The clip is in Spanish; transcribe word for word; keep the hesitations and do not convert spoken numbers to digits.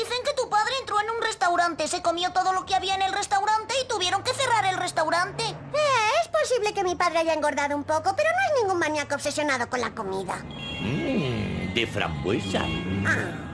Dicen que tu padre entró en un restaurante, se comió todo lo que había en el restaurante y tuvieron que cerrar el restaurante. Eh, es posible que mi padre haya engordado un poco, pero no es ningún maníaco obsesionado con la comida. Mmm, de frambuesa. Ah.